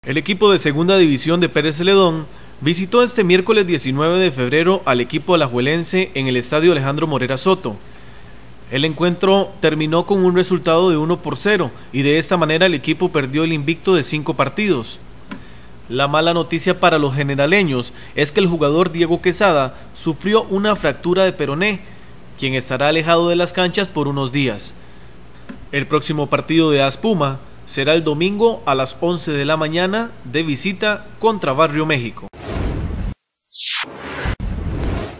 El equipo de Segunda División de Pérez Celedón visitó este miércoles 19 de febrero al equipo alajuelense en el estadio Alejandro Morera Soto. El encuentro terminó con un resultado de 1-0 y de esta manera el equipo perdió el invicto de 5 partidos. La mala noticia para los generaleños es que el jugador Diego Quesada sufrió una fractura de peroné, quien estará alejado de las canchas por unos días. El próximo partido de AS Puma será el domingo a las 11 de la mañana de visita contra Barrio México.